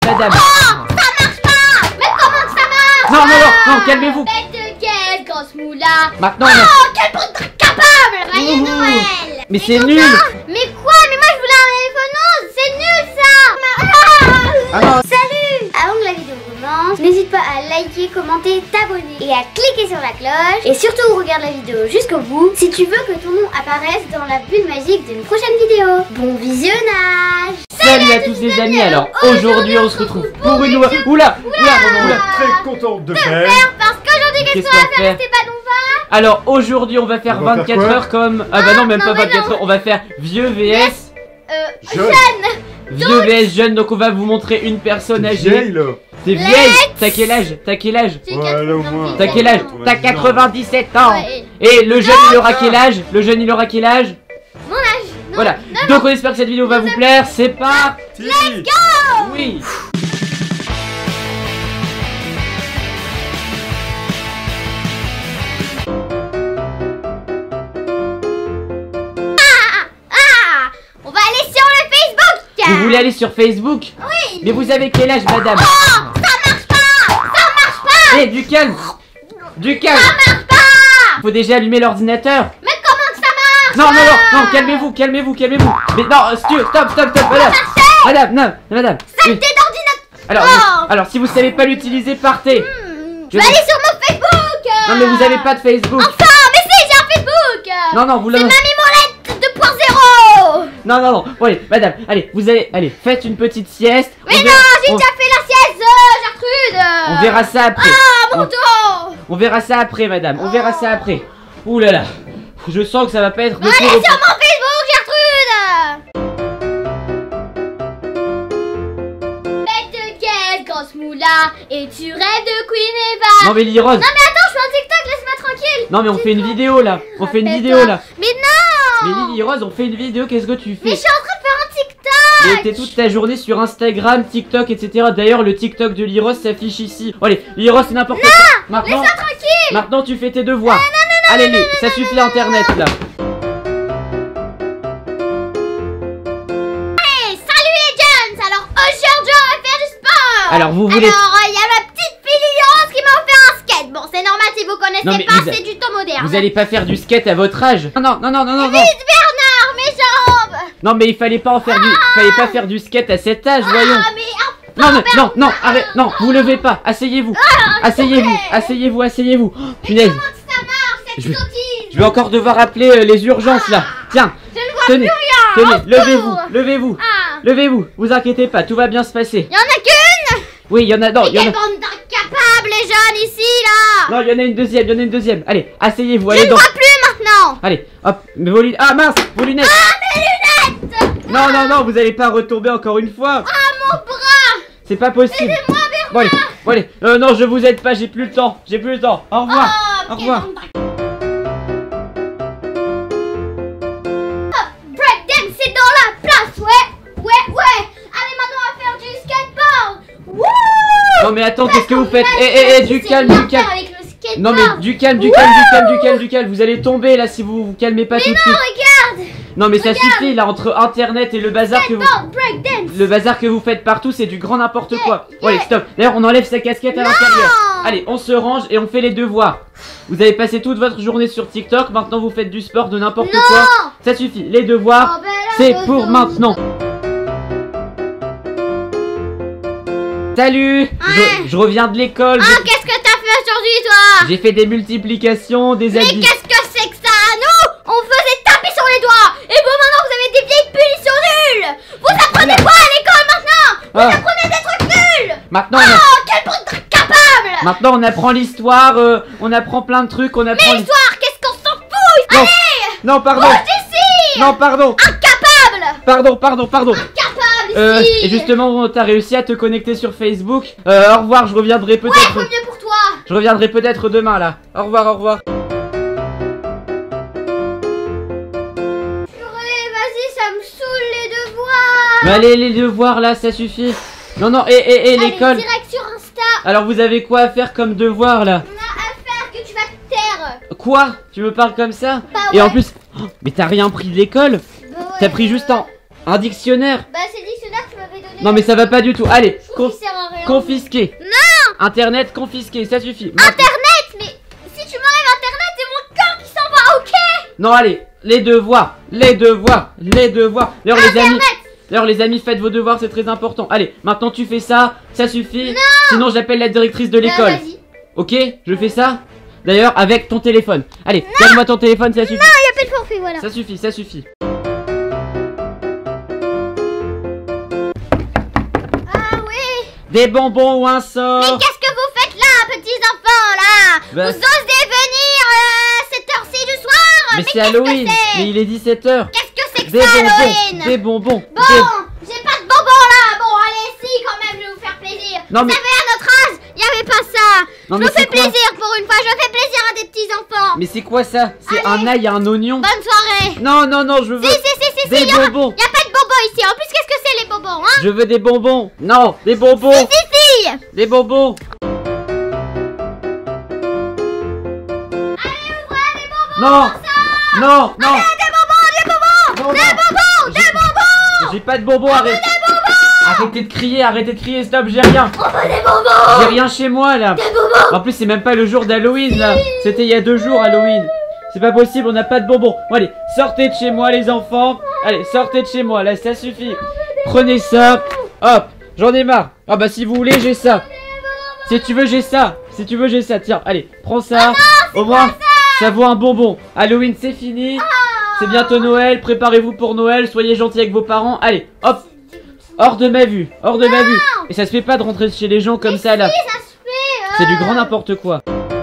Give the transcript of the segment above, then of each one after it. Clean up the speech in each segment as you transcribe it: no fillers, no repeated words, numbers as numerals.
madame. Oh, ça marche pas. Mais comment que ça marche? Non, non, non, non, calmez-vous. Bête de gueule, grosse moula. Maintenant, Oh, quel bruit capable. Joyeux Noël. mais c'est content? nul. Mais quoi? Mais moi je voulais un iPhone 11. C'est nul ça. Ah non. Salut. Avant que la vidéo commence, n'hésite pas à liker, commenter, t'abonner et à cliquer sur la cloche. Et surtout regarde la vidéo jusqu'au bout si tu veux que ton nom apparaisse dans la bulle magique d'une prochaine vidéo. Bon visionnage. Salut à tous les amis. Alors aujourd'hui on se retrouve pour une nouvelle. Oula, oula. Très contente de faire. Parce qu'aujourd'hui qu'est-ce qu'on va faire, Stéphane? Alors aujourd'hui on va faire On va 24 faire quoi heures comme... Ah bah non, même non, pas mais 24 heures. On va faire vieux vs... Jeune. Vieux vs jeune. Donc on va vous montrer une personne âgée. Vieille, là. T'es vieille. T'as quel âge? T'as quel âge? J'ai Ouais, là, au moins. T'as quel âge? T'as 97 ans. Ouais. Et le jeune il aura quel âge? Le jeune il aura quel âge? Mon âge. Non. Voilà. Donc on espère que cette vidéo va vous plaire. C'est parti. Let's go. Oui. On va aller sur le Facebook. Vous voulez aller sur Facebook? Oui. Mais vous avez quel âge, madame? Ça marche pas. Eh, du calme. Du calme. Ça marche pas. Faut déjà allumer l'ordinateur. Mais comment que ça marche? Non, non, non, non, calmez-vous, calmez-vous. Mais non, stop, madame. Madame, non, madame. Oui. Saleté d'ordinateur. Alors, si vous savez pas l'utiliser, partez. Je vais aller sur mon Facebook. Non, mais vous avez pas de Facebook. Enfin, mais si, j'ai un Facebook. Non, non, vous C'est l'avez. Mamie Molette 2.0. Non, non, non. Bon, allez, madame, allez, allez, faites une petite sieste. Mais On non, verra- j'ai on- déjà fait la sieste, Gertrude. On verra ça après. Ah, mon dos. On verra ça après, madame. On verra ça après. Ouh là là. Je sens que ça va pas être de Allez tout sur repos. mon Facebook, Gertrude. Bête de gueule, grosse moula. Et tu rêves de Queen Eva. Non, mais Lily Rose. Non, mais attends, je fais un TikTok, laisse-moi tranquille. Non, mais on fait une vidéo là. On fait une Rappelle-toi. vidéo là. Mais non. Mais Lily Rose, on fait une vidéo. Qu'est-ce que tu Mais je fais? suis en train de faire un Et TikTok. t'es toute ta journée sur Instagram, TikTok, etc. D'ailleurs, le TikTok de Lily Rose s'affiche ici. Oh, allez, Lily Rose, c'est n'importe quoi. Maintenant, Laisse-moi tranquille. maintenant, tu fais tes devoirs. Allez, Lily, ça suffit Internet là. Hey, salut les jeunes. Alors aujourd'hui, on va faire du sport. Alors, vous voulez. Alors, il y a ma petite fille Lily Rose qui m'a offert un skate. Bon, c'est normal si vous connaissez Non, mais pas, vous a- c'est du temps moderne. Vous allez pas faire du skate à votre âge? Non, non, non, non, non, non. Vite, Bernard, mes jambes. Non, mais il fallait pas en faire fallait pas faire du skate à cet âge, voyons. Ah, mais Non, mais non, non, arrête, non, vous levez pas, asseyez-vous. Asseyez-vous, asseyez-vous, asseyez-vous. Oh, punaise, comment que ça marche cette Je vais- sottise? je vais encore devoir appeler les urgences là. Tiens, Je ne vois tenez, plus rien. tenez, levez-vous, levez-vous, Ah, levez-vous. Vous inquiétez pas, tout va bien se passer. y en a qu'une. Oui, il y en a, non, Mais il y en quelle a. bande d'incapables les jeunes ici là. Non, il y en a une deuxième, il y en a une deuxième. Allez, asseyez-vous, Je allez ne donc. vois plus maintenant. Allez, hop, mais vos lunettes. Ah mince, vos lunettes. Ah, mes lunettes. Non, non, non, vous allez pas retomber encore une fois. Ah, mon bras. C'est pas possible. Aidez-moi, Bon, allez, bon, allez. Non, je vous aide pas, j'ai plus le temps. J'ai plus le temps. Au revoir. Oh, Au quelle revoir. bande Breakdance, c'est dans la place, ouais. Allez, maintenant on va faire du skateboard. Wouh. Non, mais attends, qu'est-ce que vous faites? Du C'est calme, bien du calme. faire avec le skateboard. Non, mais du calme. Vous allez tomber là si vous vous calmez pas tout de suite. Regarde. Non, mais ça suffit là, entre internet et le bazar que vous. Skateboard, breakdance. Le bazar que vous faites partout, c'est du grand n'importe quoi. Bon, allez, stop. D'ailleurs, on enlève sa casquette à l'intérieur. Allez, on se range et on fait les devoirs. Vous avez passé toute votre journée sur TikTok, maintenant vous faites du sport de n'importe Non. quoi. Ça suffit, les devoirs, Oh, ben là, c'est je pour sens- maintenant. Salut, je reviens de l'école. Ah, qu'est-ce que t'as fait aujourd'hui, toi? J'ai fait des multiplications, des Mais additions. qu'est-ce que c'est que ça? Nous, on faisait taper sur les doigts. Et vous, maintenant, vous avez des vieilles punitions nulles. Vous apprenez quoi à l'école maintenant? Vous Ah. apprenez des trucs nuls. Maintenant, Oh, quel bruit capable. maintenant, on apprend l'histoire, on apprend plein de trucs, on apprend. Mais l'histoire, qu'est-ce qu'on s'en fout? Non. Allez, Non, pardon. bouge d'ici. Non, pardon. Incapable. Pardon. Incapable ici. Et justement, t'as réussi à te connecter sur Facebook. Au revoir, je reviendrai Ouais, peut-être. faut mieux pour toi. Je reviendrai peut-être demain là. Au revoir. Purée, vas-y, ça me saoule les devoirs. Mais allez, les devoirs là, ça suffit. Non, Allez, l'école. direct sur Insta. Alors, vous avez quoi à faire comme devoir là? On a affaire que tu vas te taire. Quoi? Tu me parles comme ça? Bah Et en ouais. plus, mais t'as rien pris de l'école? Bah ouais, T'as pris juste un dictionnaire? Bah c'est le dictionnaire que tu m'avais donné. Non mais ça va pas du tout. Allez, Je sert à rien. confisqué. Non. Internet confisqué, ça suffit. Internet, mais si tu m'enlèves Internet, c'est mon cœur qui s'en va, ok? Non allez, les devoirs. D'ailleurs les amis, faites vos devoirs, c'est très important. Allez, maintenant tu fais ça, ça suffit. Non. Sinon j'appelle la directrice de l'école. Vas-y. Ok, je fais ça. D'ailleurs avec ton téléphone. Allez, donne-moi ton téléphone, ça suffit. Non, il n'y a pas de forfait, voilà. Ça suffit, ça suffit. Ah oui. Des bonbons ou un Mais sort. qu'est-ce que vous faites là, petits enfants, là? Bah, Vous osez venir à cette heure-ci du soir? mais c'est qu'est-ce que Halloween. c'est? Mais il est 17h. Qu'est-ce que c'est que Des ça, bonbons. Halloween? Des bonbons. Bon, j'ai pas de bonbons là. Bon, allez, si, quand même, je vais vous faire plaisir. Non, mais- Vous savez, à notre âge, il n'y avait pas ça. Non, Je mais vous fais c'est quoi? plaisir pour une fois. Je fais plaisir à des petits enfants. Mais c'est quoi ça? C'est Allez. un ail et un oignon. Bonne soirée. Non, non, non, je veux Si, des il y a bonbons. pas de bonbons ici. En plus, qu'est-ce que c'est les bonbons, hein? Je veux des bonbons. Non, des bonbons. Si. Des bonbons. Allez, ouvrez les bonbons. Non. Non, non. Allez, des bonbons. Non, non. J'ai pas de bonbons, arrête. Arrêtez de crier, stop, j'ai rien. On veut des bonbons. J'ai rien chez moi là. En plus, c'est même pas le jour d'Halloween là. C'était il y a 2 jours Halloween. C'est pas possible, on n'a pas de bonbons. Bon, allez, sortez de chez moi les enfants. Allez, sortez de chez moi, là, ça suffit. Prenez ça. Hop, j'en ai marre. Ah bah si vous voulez, j'ai ça. Si tu veux, j'ai ça. Si tu veux, j'ai ça. Tiens, allez, prends ça. Au moins, ça vaut un bonbon. Halloween, c'est fini. C'est bientôt Noël. Préparez-vous pour Noël. Soyez gentils avec vos parents. Allez, hop. Hors de ma vue. Hors de ma vue. Et ça se fait pas de rentrer chez les gens comme ça là. Si, ça se fait. C'est du grand n'importe quoi.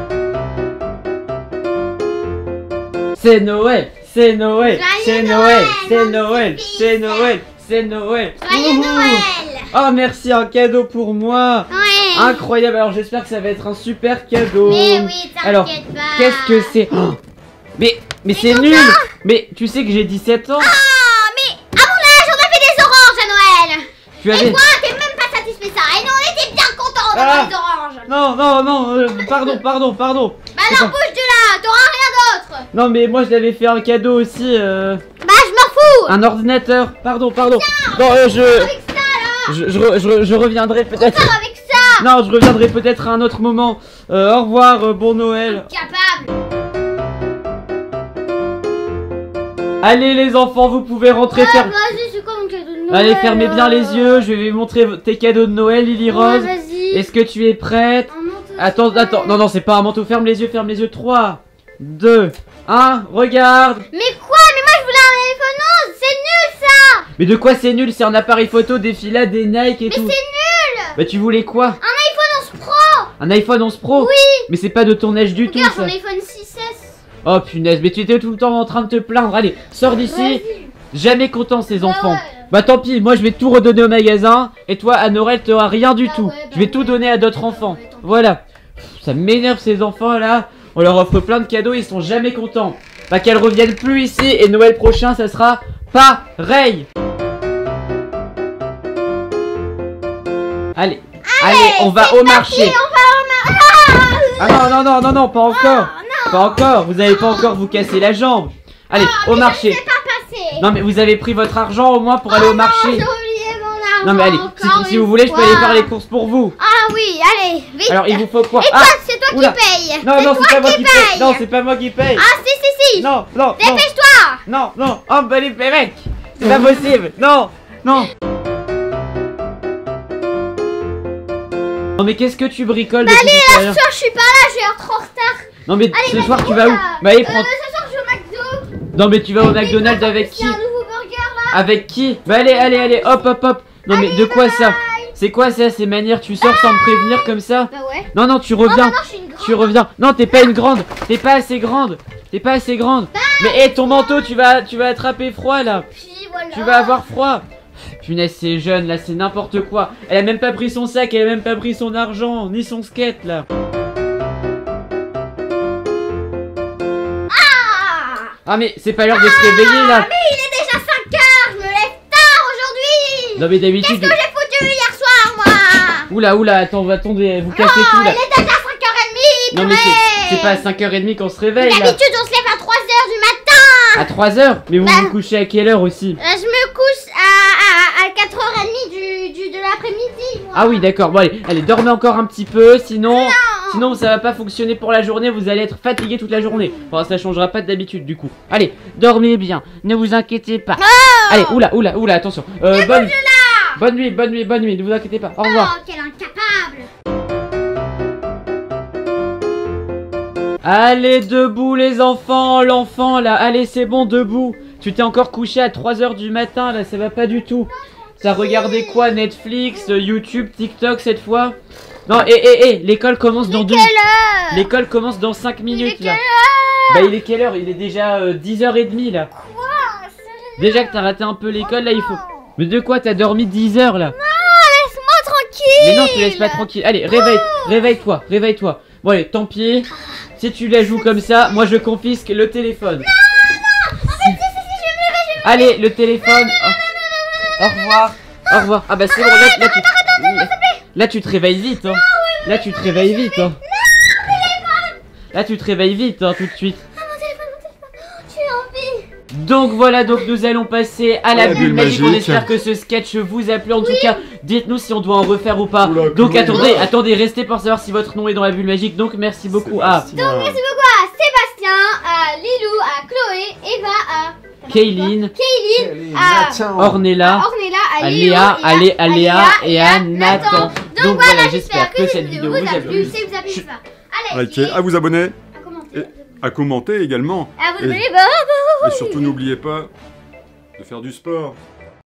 C'est Noël. C'est Noël. C'est Joyeux Noël. Noël, C'est mon Noël. petit C'est fils. Noël. C'est Noël. Joyeux Wouhou. Noël. Oh merci, un cadeau pour moi. Ouais. Incroyable. Alors j'espère que ça va être un super cadeau. Mais oui, Alors, t'inquiète pas. qu'est-ce que c'est? Oh, mais c'est nul. Mais tu sais que j'ai 17 ans. Ah, mais à mon âge, on a fait des oranges à Noël. Tu Et avais... toi, t'es même pas satisfait ça. Et nous, on était bien contents Ah. d'avoir des oranges. Non, non, non, pardon. Bah C'est alors, pas- bouge de là, t'auras rien d'autre. Non mais moi je l'avais fait un cadeau aussi, Bah, je m'en fous. un ordinateur. Pardon. Non, Avec ça, là. je reviendrai peut-être. Sors avec ça. Non, je reviendrai peut-être à un autre moment. Au revoir, bon Noël. Capable. Allez les enfants, vous pouvez rentrer faire. Vas-y, c'est quoi mon cadeau de Noël? Allez, fermez bien les yeux, je vais vous montrer tes cadeaux de Noël, Lily Ouais, Rose. vas-y. Est-ce que tu es prête? Un manteau de Attends, Noël. non, c'est pas un manteau, ferme les yeux. 3, 2, 1, regarde. Mais quoi? Mais moi, je voulais un iPhone 11. C'est nul, ça. Mais de quoi c'est nul? C'est un appareil photo, des filas, des Nike et Mais tout. c'est nul. Bah tu voulais quoi? Un iPhone 11 Pro. Un iPhone 11 Pro? Oui. Mais c'est pas de ton âge du tout Regarde, ça. mon iPhone 6S. Oh punaise, mais tu étais tout le temps en train de te plaindre. Allez, sors d'ici. Vas-y. Jamais content ces enfants. ouais. Bah tant pis, moi je vais tout redonner au magasin. Et toi à Noël t'auras rien du Bah tout. ouais, bah Je vais tout ouais. donner à d'autres enfants. ouais, tant pis. Voilà. Ça m'énerve ces enfants là. On leur offre plein de cadeaux, ils sont jamais contents. Bah qu'elles reviennent plus ici et Noël prochain ça sera pareil. Allez, on va au marché. Ah non, pas encore. Pas encore, vous avez pas encore vous casser la jambe. Allez, au marché. C'est pas passé. Non mais vous avez pris votre argent au moins pour aller au marché. J'ai oublié mon argent. Non mais allez, si vous voulez je peux aller faire les courses pour vous. Ah oui, allez, vite. Alors il vous faut quoi? Et toi, Ah, c'est toi oula. qui paye. Non, c'est pas moi qui paye. Non, c'est pas moi qui paye. Ah si. Non. Dépêche-toi. Non. Oh bah les mecs, c'est pas possible. Non. Non mais qu'est-ce que tu bricoles depuis tout à Ce l'heure? soir, je suis pas là, je vais être trop en retard. Non mais Allez, ce vas-y, soir tu vas où? là. Bah allez prends. Ce soir, je vais au McDo. Non mais tu vas au McDonald's avec Il qui? y a un nouveau burger là. Avec qui? Bah allez, hop. Non mais de quoi ça? C'est quoi ça, ces manières? Tu sors sans me prévenir comme ça? Bah ouais. Non, tu Oh, reviens. maintenant, je suis une grande. Tu reviens. Non, t'es pas une grande. T'es pas assez grande. Mais hé, ton manteau, tu vas attraper froid là. Puis voilà. Tu vas avoir froid. Punaise, c'est jeune là, c'est n'importe quoi. Elle a même pas pris son sac, elle a même pas pris son argent, ni son skate là. Ah mais c'est pas l'heure de se réveiller là. Mais il est déjà 5h, je me lève tard aujourd'hui. Non mais Qu'est-ce d'habitude. que j'ai foutu hier soir, moi? Oula, attendez, vous cassez tout Il là. est déjà 5h30, Non mais purée. c'est pas à 5h30 qu'on se réveille là. D'habitude, on se lève à 3h du matin. À 3h. Mais vous Bah. vous couchez à quelle heure aussi? Je me couche à 4h30 de Ah oui, d'accord. Bon, allez, dormez encore un petit peu. Sinon ça va pas fonctionner pour la journée. Vous allez être fatigué toute la journée. Enfin, ça changera pas d'habitude du coup. Allez, dormez bien. Ne vous inquiétez pas. Allez, oula, attention. Bonne nuit. Ne vous inquiétez pas. Au revoir. Oh, quel incapable. Allez, debout les enfants. L'enfant là. Allez, c'est bon, debout. Tu t'es encore couché à 3 h du matin là. Ça va pas du tout. T'as regardé quoi? Netflix, YouTube, TikTok cette fois? Non, l'école commence dans L'école commence dans 5 minutes là. Bah il est quelle heure? Il est déjà 10h30 là. Quoi? Déjà que t'as raté un peu l'école là, il faut... Mais de quoi? T'as dormi 10 heures là? Non, laisse-moi tranquille. Mais non, je te laisse pas tranquille. Allez, réveille-toi. Bon allez, tant pis. Si tu la joues comme ça, moi je confisque le téléphone. Non. En fait, si, je vais me lever. Allez, le téléphone. Au revoir. Ah bah c'est bon, là tu te réveilles vite hein. Là tu te réveilles vite hein. Là tu te réveilles vite hein, tout de suite. Mon téléphone. J'ai envie. Donc voilà, nous allons passer à la bulle magique. On espère que ce sketch vous a plu. En tout cas, dites-nous si on doit en refaire ou pas. Oula, Donc Chloé. attendez, restez pour savoir si votre nom est dans la bulle magique. Donc merci beaucoup à Donc merci beaucoup à Sébastien, à Lilou, à Chloé, Eva, à Kaylin, à Ornella, à à Léo, Léa, à Léa et à Nathan. Nathan. Donc voilà, j'espère que cette vidéo vous a plu. Si vous a plu, c'est ça. Allez, Likez, à vous abonner, à commenter. et à commenter également. À vous Et- abonner. Et surtout, n'oubliez pas de faire du sport.